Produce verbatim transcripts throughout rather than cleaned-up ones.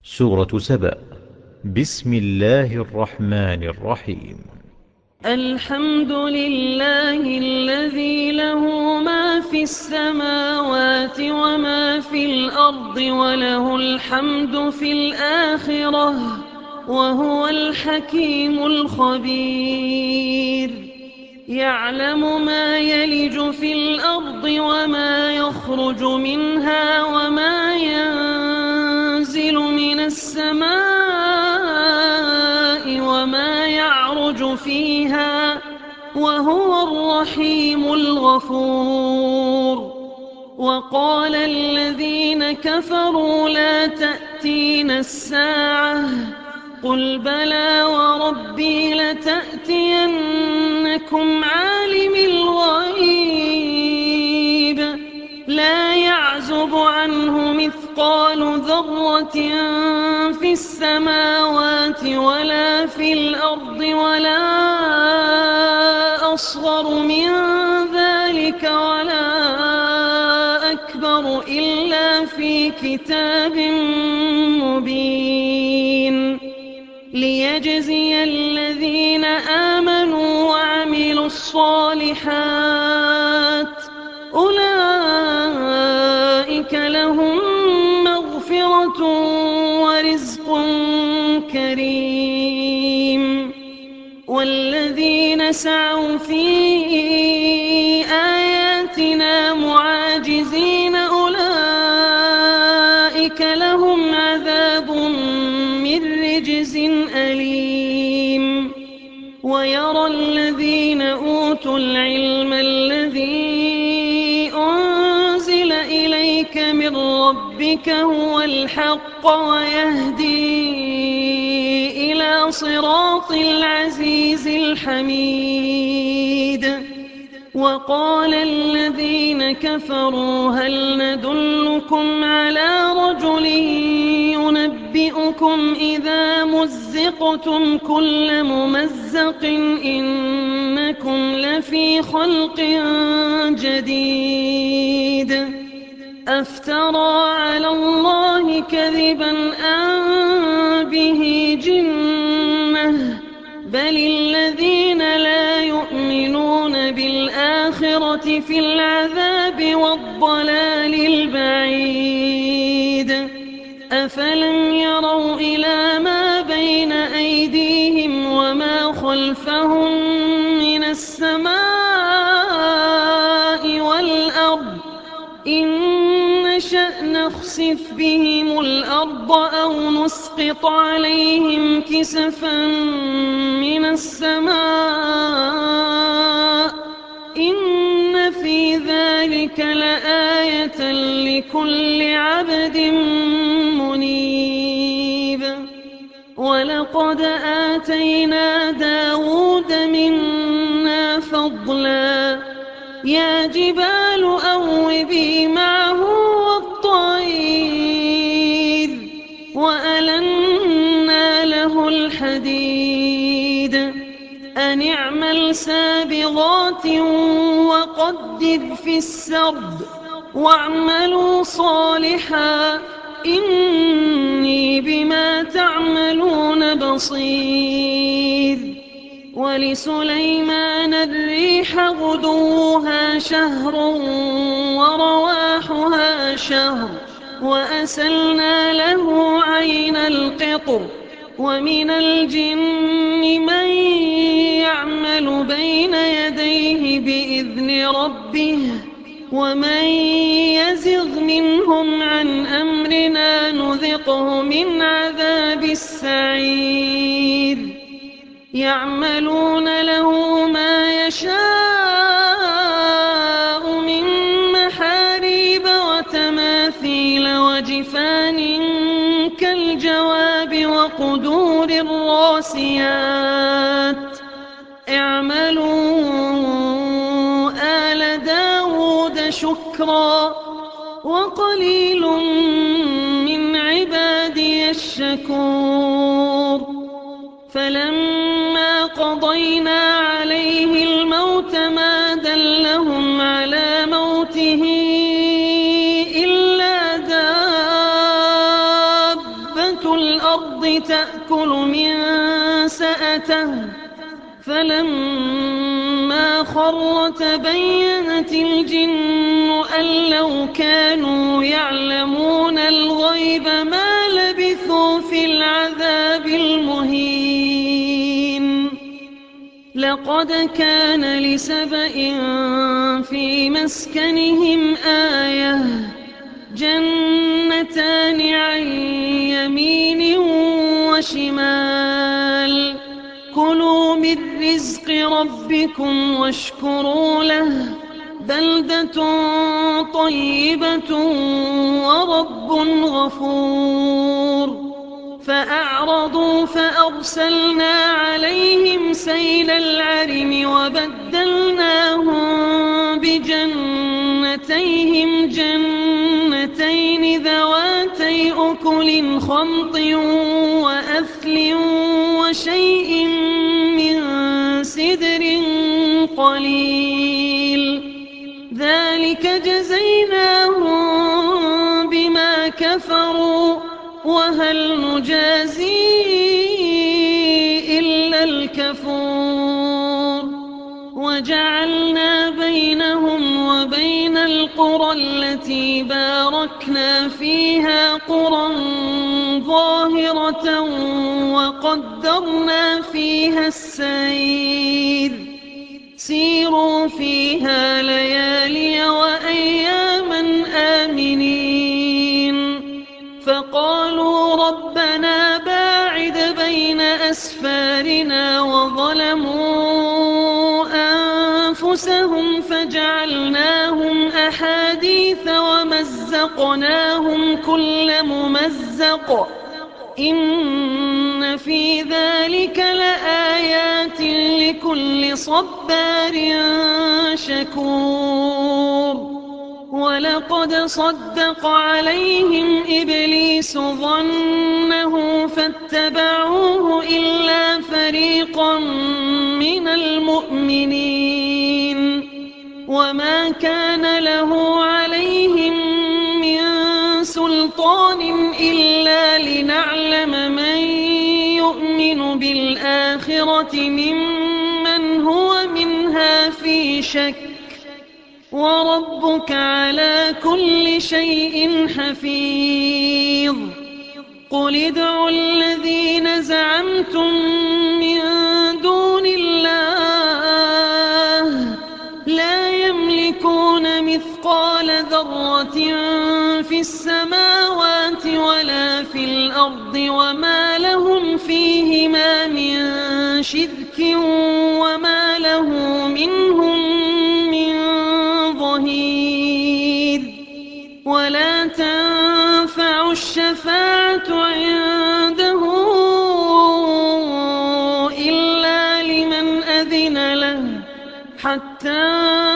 سورة سبأ. بسم الله الرحمن الرحيم. الحمد لله الذي له ما في السماوات وما في الأرض وله الحمد في الآخرة وهو الحكيم الخبير. يعلم ما يلج في الأرض وما يخرج منها وما ينزل من السماء وما يعرج فيها وهو الرحيم الغفور. وقال الذين كفروا لا تأتينا الساعة قل بلى وربي لتأتينكم عالم الغيب لا يعزب عنه مثقال ذرة في السماوات ولا في الأرض ولا أصغر من ذلك ولا أكبر إلا في كتاب مبين. ليجزي الذين آمنوا وعملوا الصالحات أولئك لهم مغفرة ورزق كريم. والذين سعوا في آياتنا معاجزين أولئك لهم عذاب من رجز أليم. ويرى الذين أوتوا العلم الذي أنزل إليك من ربك هو الحق ويهدي إلى صراط العزيز الحميد. وقال الذين كفروا هل ندلكم على رجل ينبئكم إذا مزقتم كل ممزق إنكم لفي خلق جديد. أفترى على الله كذبا أم به جنة بل الذين لا يؤمنون بالآخرة في العذاب والضلال البعيد. أفلم يروا إلى ما بين أيديهم وما خلفهم من السماء والأرض إن نشأ نخسف بهم الأرض أو نسقط عليهم كسفا من السماء إن في ذلك لآية لكل عبد منيب. ولقد آتينا داود منا فضلا يا جبال أوبي معه والطير وألنا له الحديد أن اعمل سابغات وقدر في السرد واعملوا صالحا إني بما تعملون بصير. ولسليمان الريح غدوها شهر ورواحها شهر وأسلنا له عين القطر. ومن الجن من يعمل بين يديه بإذن ربه ومن يزغ منهم عن أمرنا نذقه من عذاب السعير. يعملون له ما يشاء من محاريب وتماثيل وجفان كالجواب وقدور الراسيات اعملوا آل داود شكرا وقليل من عبادي الشكور. فلما قضينا عليه الموت ما دلهم على موته إلا دابة دَابَّةُ الْأَرْضِ تَأْكُلُ مِن سَأَتَهُ فَلَمَّا خَرَّ تَبَيَّنَتِ الْجِنُّ أَن لَّوْ كَانُوا يَعْلَمُونَ الْغَيْبَ مَا لَبِثُوا فِي الْعَذَابِ الْمُهِينِ لَقَدْ كَانَ لِسَبَإٍ فِي مَسْكَنِهِمْ آيَةٌ جَنَّتَانِ عَن يَمِينٍ وَشِمَالٍ كُلُوا مِن رِّزْقِ رَبِّكُمْ وَاشْكُرُوا لَهُ بَلْدَةٌ طَيِّبَةٌ وَرَبٌّ غَفُورٌ فَأَعْرَضُوا فَأَرْسَلْنَا عَلَيْهِمْ سَيْلَ الْعَرِمِ وَبَدَّلْنَاهُم بِجَنَّتَيْهِمْ جَنَّتَيْنِ ذَوَاتَيْ أُكُلٍ خَمْطٍ وَأَثْلٍ وَشَيْءٍ مِّن سِدْرٍ قَلِيلٍ ذَلِكَ جَزَيْنَاهُم بِمَا كَفَرُوا وَهَلْ نُجَازِي إِلَّا الْكَفُورَ وَجَعَلْنَا بَيْنَهُمْ وَبَيْنَ الْقُرَى الَّتِي بَارَكْنَا فِيهَا قُرًى ظَاهِرَةً وَقَدَّرْنَا فِيهَا السَّيْرَ سِيرُوا فِيهَا لَيَالِيَ وَأَيَّامًا آمِنِينَ فَقَالُوا رَبَّنَا بَاعِدْ بَيْنَ أَسْفَارِنَا وَظَلَمُوا أَنفُسَهُمْ فَجَعَلْنَاهُمْ أَحَادِيثَ وَمَزَّقْنَاهُمْ كُلَّ مُمَزَّقٍ إِنَّ فِي ذَلِكَ لَآيَاتٍ لِكُلِّ صَبَّارٍ شَكُورٍ وَلَقَدْ صَدَّقَ عَلَيْهِمْ إِبْلِيسُ ظَنَّهُ فَاتَّبَعُوهُ إِلَّا فَرِيقًا مِّنَ الْمُؤْمِنِينَ وَمَا كَانَ لَهُ عَلَيْهِم مِّن سُلْطَانٍ إِلَّا لِنَعْلَمَ مَن يُؤْمِنُ بِالْآخِرَةِ مِمَّنْ هُوَ مِنْهَا فِي شَكٍّ وَرَبُّكَ عَلَىٰ كُلِّ شَيْءٍ حَفِيظٌ قُلِ ادْعُوا الَّذِينَ زَعَمْتُم مِّن دُونِ اللَّهِ لَا يَمْلِكُونَ مِثْقَالَ ذَرَّةٍ فِي السَّمَاوَاتِ وَلَا فِي الْأَرْضِ وَمَا لَهُمْ فِيهِمَا مِن شِرْكٍ وَمَا لَهُ مِنْهُم مِّن ظَهِيرٍ وَلَا تَنفَعُ الشَّفَاعَةُ عِندَهُ إِلَّا لِمَنْ أَذِنَ لَهُ حَتَّىٰ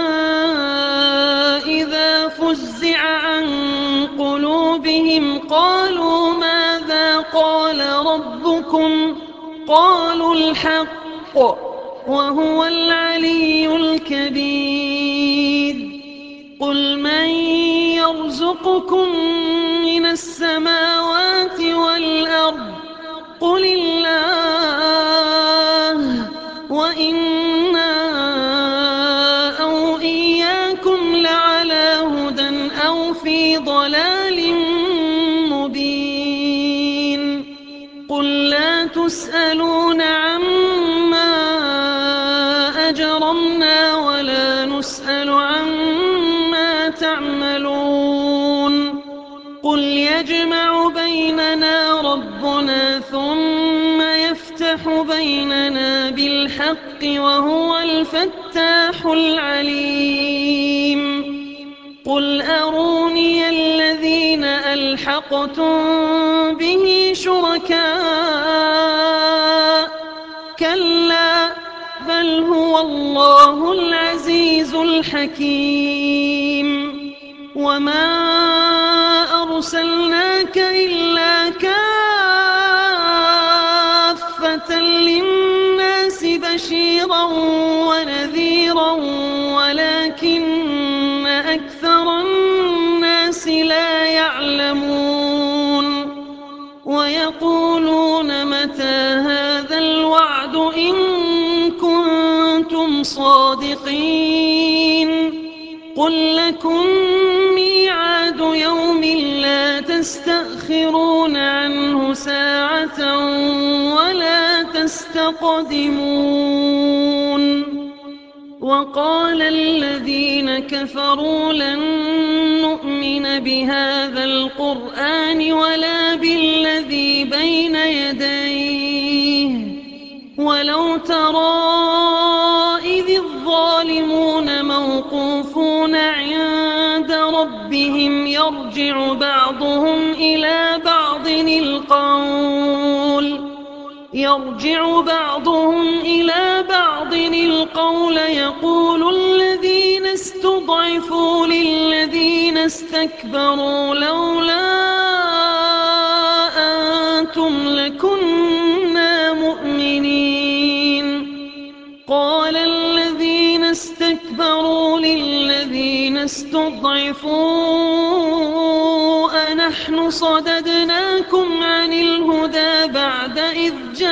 إِذَا فُزِّعَ عَن قُلُوبِهِمْ قَالُوا مَاذَا قَالَ رَبُّكُمْ قَالُوا الْحَقَّ وَهُوَ الْعَلِيُّ الْكَبِيرُ قُلْ مَن يَرْزُقُكُم مِّنَ السَّمَاوَاتِ وَالْأَرْضِ قُلِ اللَّهُ وَإِنَّا أَوْ إِيَّاكُمْ لَعَلَىٰ هُدًى أَوْ فِي ضَلَالٍ مُّبِينٍ قُل لَّا تُسْأَلُونَ عَمَّا أَجْرَمْنَا وَلَا نُسْأَلُ عَمَّا تَعْمَلُونَ قُلْ يَجْمَعُ بَيْنَنَا رَبُّنَا ثُمَّ يَفْتَحُ بَيْنَنَا بِالْحَقِّ وَهُوَ الْفَتَّاحُ الْعَلِيمُ قُلْ أَرُونِيَ الَّذِينَ أَلْحَقْتُم بِهِ شُرَكَاءَ كَلَّا بَلْ هُوَ اللَّهُ الْعَزِيزُ الْحَكِيمُ وَمَا أَرْسَلْنَاكَ إِلَّا كَافَّةً لِّلنَّاسِ بَشِيرًا وَنَذِيرًا وَلَٰكِنَّ أَكْثَرَ النَّاسِ لَا يَعْلَمُونَ وَيَقُولُونَ ويقولون متى هذا الوعد إن كنتم صادقين قل لكم ميعاد يوم لا تستأخرون عنه ساعة ولا تستقدمون وقال الذين كفروا لن نؤمن بهذا القرآن ولا بالذي بين يديه ولو ترى إذ الظالمون موقوفون عند ربهم يرجع بعضهم إلى بعض القول يرجع بعضهم إلى بعض القول يقول الذين استضعفوا للذين استكبروا لولا أنتم لكنا مؤمنين قال الذين استكبروا للذين استضعفوا أنحن صددناكم عن الهدى بعد إذ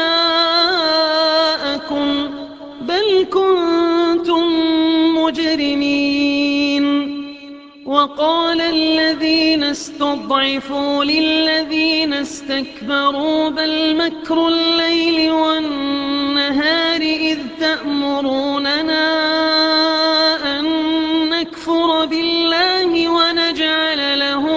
جاءكم بل كنتم مجرمين وقال الذين استضعفوا للذين استكبروا بل مكر الليل والنهار إذ تأمروننا أن نكفر بالله ونجعل له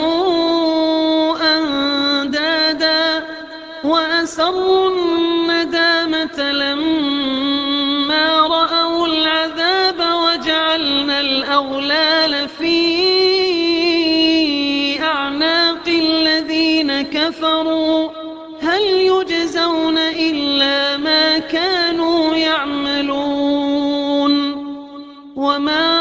أندادا وأسروا الندامة لما رأوا العذاب وجعلنا الأغلال في أعناق الذين كفروا هل يجزون إلا ما كانوا يعملون وما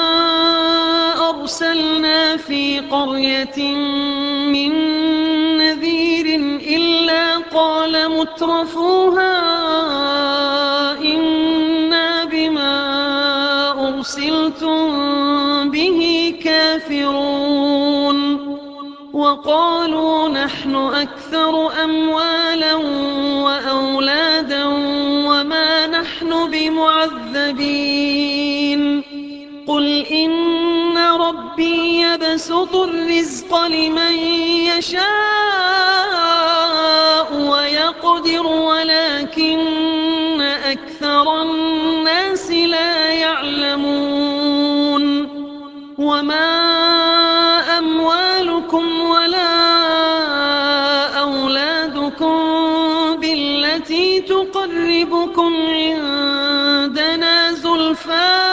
أرسلنا في قرية من نذير إلا قال مترفوها إنا بما أرسلتم به كافرون وقالوا نحن أكثر أموالا وأولادا وما نحن بمعذبين قل إن ربي يبسط الرزق لمن يشاء ويقدر ولكن أكثر الناس لا يعلمون وما أموالكم ولا أولادكم بالتي تقربكم عندنا زلفى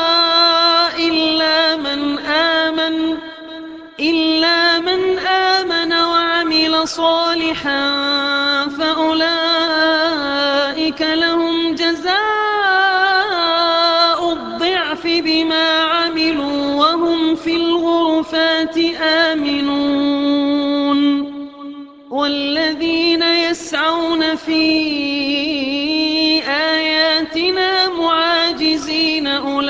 إلا من آمن إلا من آمن وعمل صالحا فأولئك لهم جزاء الضعف بما عملوا وهم في الغرفات آمنون والذين يسعون في آياتنا معاجزين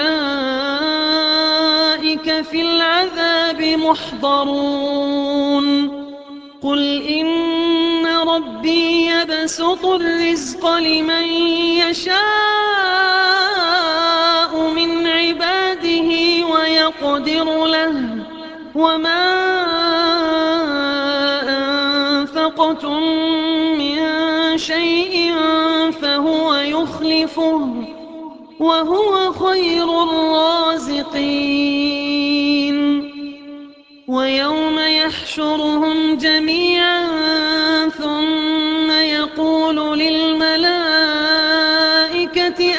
أولئك في العذاب محضرون قل إن ربي يبسط الرزق لمن يشاء من عباده ويقدر له وما أنفقتم من شيء فهو يخلفه وهو خير الرازقين ويوم يحشرهم جميعا ثم يقول للملائكة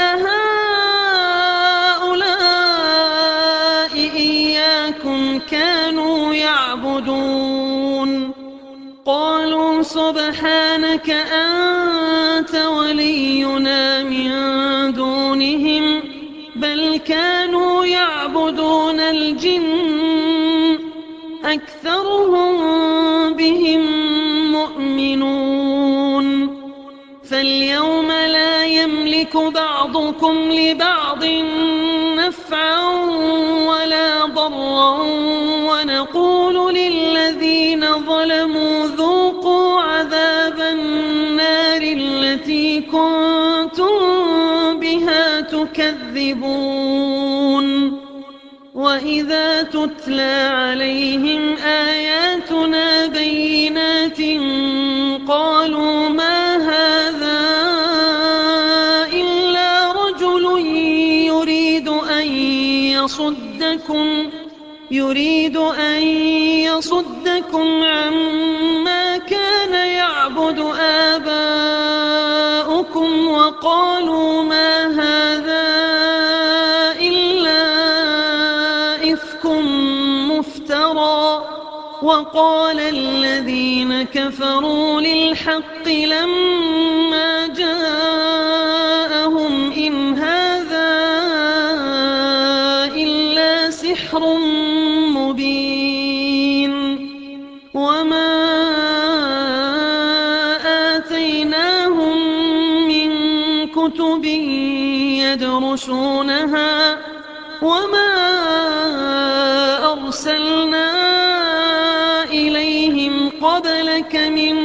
أهؤلاء إياكم كانوا يعبدون قالوا سبحانك أنت ولينا من دونهم بل كانوا يعبدون الجن أكثرهم بهم مؤمنون فاليوم لا يملك بعضكم لبعض نفعا ولا ضرا ونقول للذين ظلموا ذوقوا عذاب النار التي كنتم بها تكذبون وإذا تتلى عليهم آياتنا بينات قالوا ما هذا إلا رجل يريد أن يصدكم يريد أن يصدكم عما كان يعبد آباؤكم وقالوا ما هذا إلا إفك مفترى وقال الذين كفروا للحق لما جاءهم إن هذا إلا سحر مبين وما آتيناهم من كتب يدرسونها وما أرسلنا إليهم قبلك من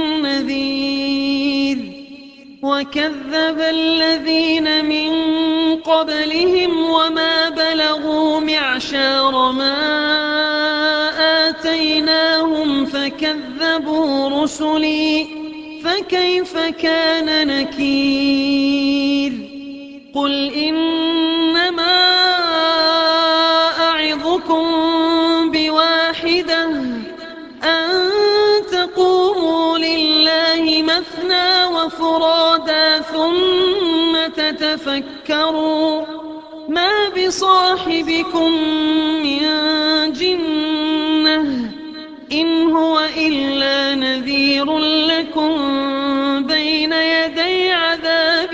نذير وكذب الذين من قبلهم وما بلغوا معشار ما آتيناهم فكذبوا رسلي فكيف كان نكير قل إنما أعظكم بواحدة أن تقوموا لله مثنى وفرادا ثم تتفكروا ما بصاحبكم من جنة إن هو إلا نذير لكم بين يدي عذاب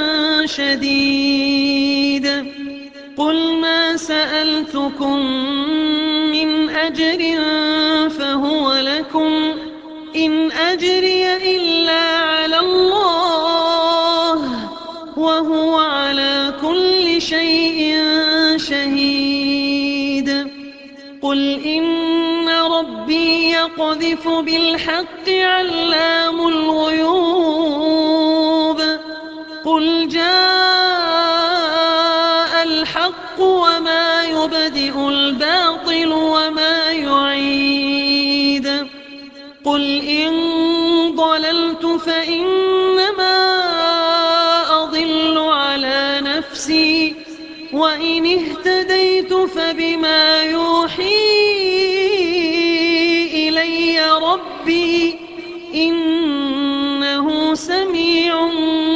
شديد قل ما سألتكم من أجر فهو لكم إن أجري إلا على الله وهو على كل شيء شهيد قل إن ربي يقذف بالحق علام الغيوب قل جاء الحق وما يبدئ الباطل وما يعيد قل إن ضللت فإنما أضل على نفسي وإن اهتديت فبما يوحي إلي ربي إنه سميع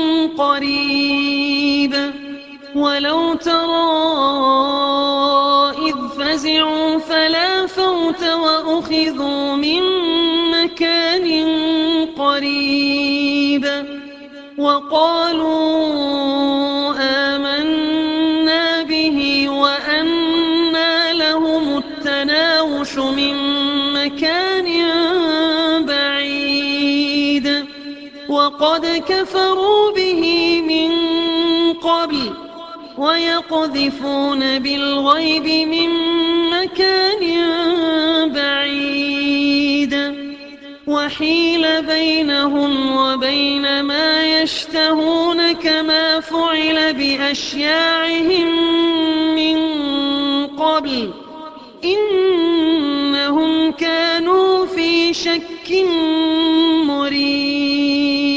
قريب ولو ترى إذ فزعوا فلا فوت وأخذوا من مكان قريب وقالوا آمنا به وأنى لهم التناوش من مكان بعيد وقد كفروا به من قبل ويقذفون بالغيب من مكان بعيد وحيل بينهم وبين ما يشتهون كما فعل بأشياعهم من قبل إنهم كانوا في شك مريب